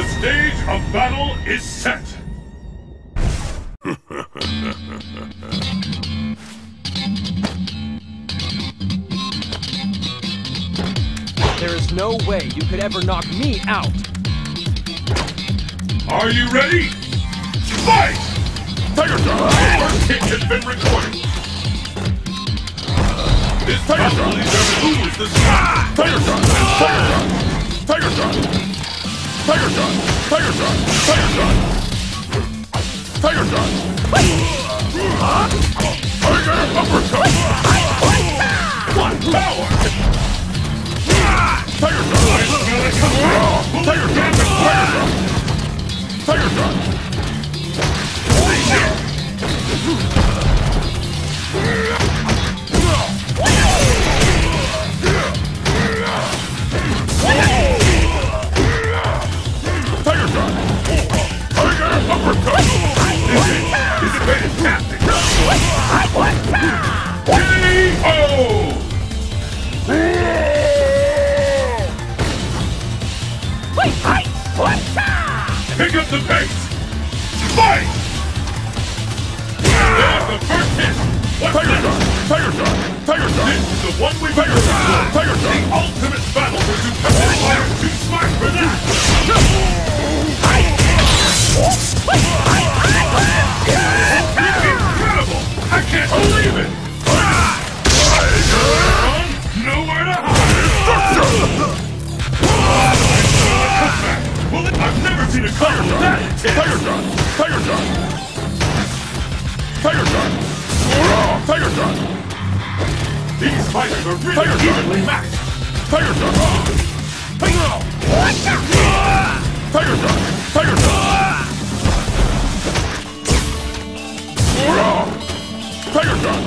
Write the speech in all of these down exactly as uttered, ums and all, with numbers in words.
The stage of battle is set! There is no way you could ever knock me out! Are you ready? Fight! Tiger Shot! First hit has been recorded! This Tiger Shot will determine who is the strongest! Tiger Shot! Tiger Shot! Tiger Shot! Tiger Shot! Tiger Shot! Tiger Shot! Tiger Uppercut! What power! Tiger Shot! Tiger Shot! Tiger Shot! Tiger Shot! Tiger Shot! Tiger Uppercut! This is, this is fantastic! K O! Pick up the pace! Fight! There's the first hit! Tiger Shot! Tiger Shot! Tiger Shot! This is the one we Tiger Shot! Tiger Shot! The ultimate battle for Super Fire! Too smart for that! Incredible! I can't believe it! Tiger! Nowhere to hide! Well, I've never seen a Tiger Shot! Tiger Shot! Tiger Shot! Tiger Shot! Tiger Shot! These fighters are really Tiger evenly matched! Tiger Shot! Tiger Shot! Tiger Shot! Tiger Shot! Tiger Shot!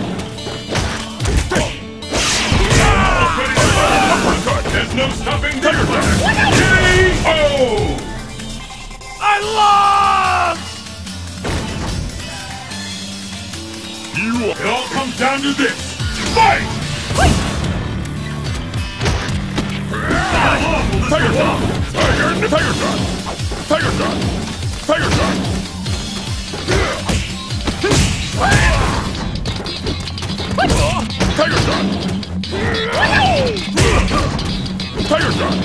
Uppercut! There's no stopping Tiger Shot! K O! I lost! You it all comes down to this! Fight! Tiger Shot! Tiger! Tiger Shot! Tiger Shot! Tiger Shot! Tiger Shot! Tiger Shot!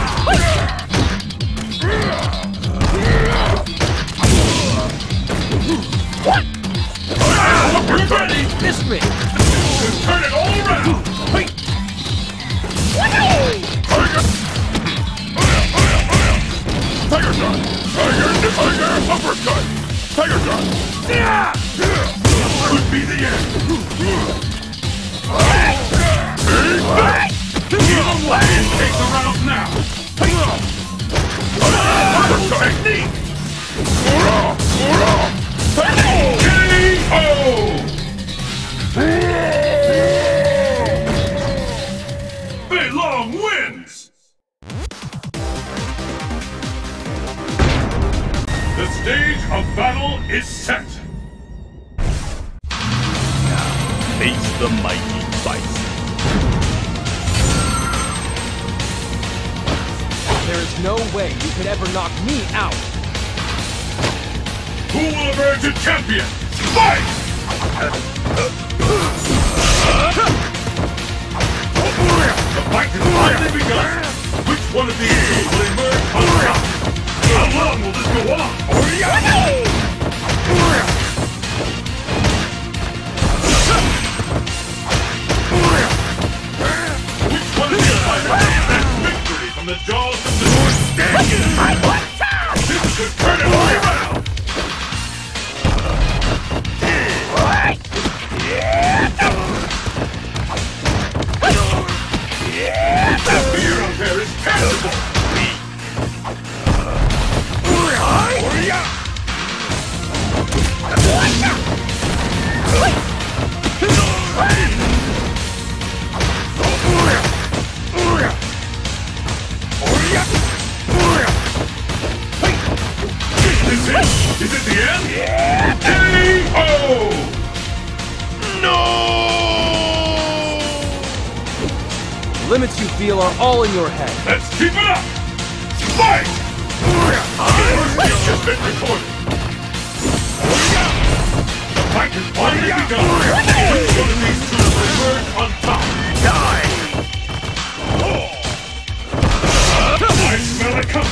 What? We're ready! Missed me! Just turn it all around! Tiger! Tiger Shot! Tiger! Tiger! Uppercut! Tiger Shot! Yeah! Could be the end! Either way, take the round now! Uppercut technique! K O! Bei Long wins! The stage of battle is set! Now, face the mighty Bison. There is no way you could ever knock me out! Who will emerge a champion? Fight! The fight has finally begun! Which one of these will emerge on top? How long will this go on? Which one of these fighters will snatch victory from the jaws of the North Stand? This could turn it all around! The fear up there is tangible! Is it? Is it the end? K O! No! Limits you feel are all in your head. Let's keep it up! Fight!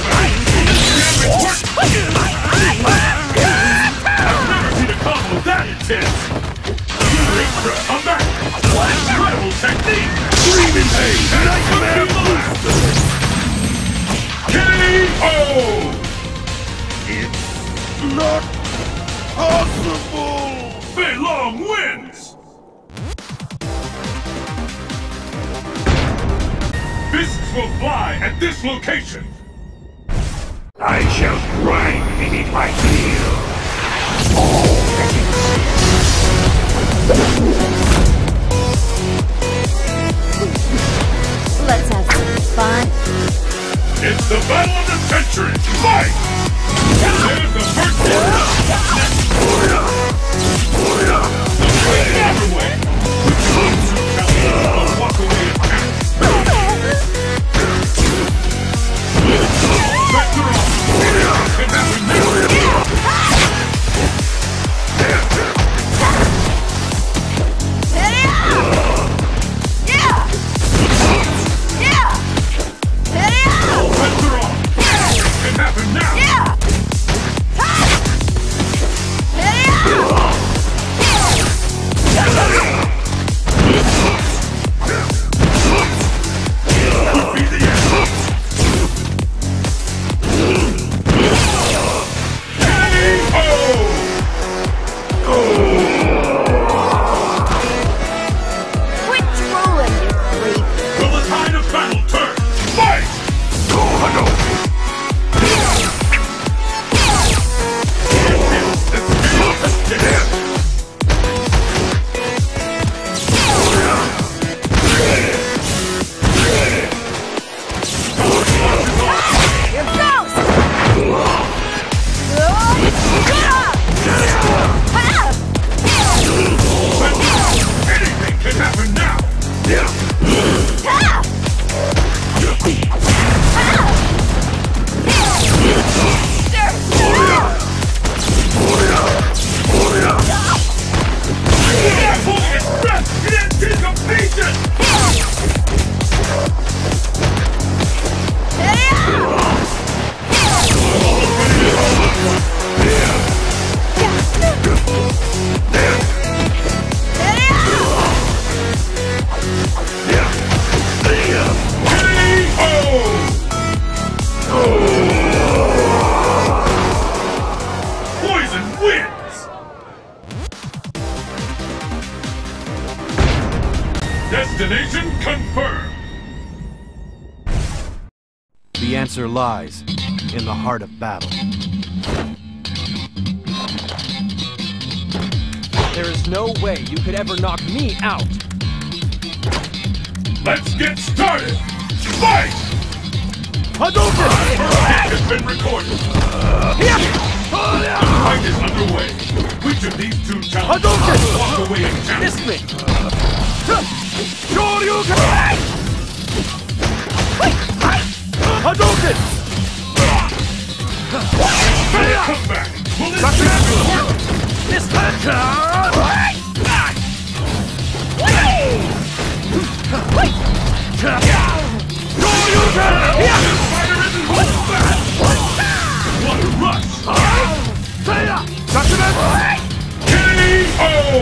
never seen a combo that intense! I'm back! Incredible technique! Dreaming pain! Nightmare Blaster! K O! It's not possible! Bei Long wins! Fists will fly at this location! I shall grind beneath my heel. Let's have some fun. It's the battle of the century! Fight! There's the first one! The fight is underway! Put your arms through California and walk away and count! Vector off! It happened now! Vector off! It happened now! Could be the end! Quit drooling, you creep. Will the tide of battle turn? Fight! Go, Hadouken! Anything can happen now! I'm holding its breath in anticipation! Poison wins! Destination confirmed! The answer lies in the heart of battle. There is no way you could ever knock me out! Let's get started! Fight! Hadouken! It has been recorded! The fight is underway! Which of these two challengers Hadouken! will walk away and challenge? Miss me! Shoryuken! Hadouken! Come back! Will this Miss me! This fighter isn't holding back! What a rush! K O!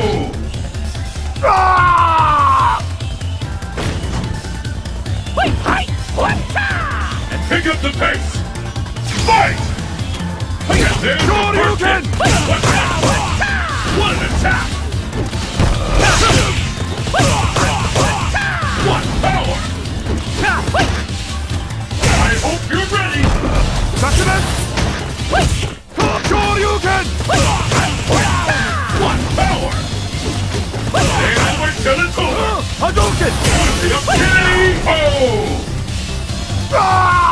And pick up the pace! Fight! And there's the first hit! What an attack! What power! I hope you're ready! What power! Stay over till it's over! Hadouken! K O!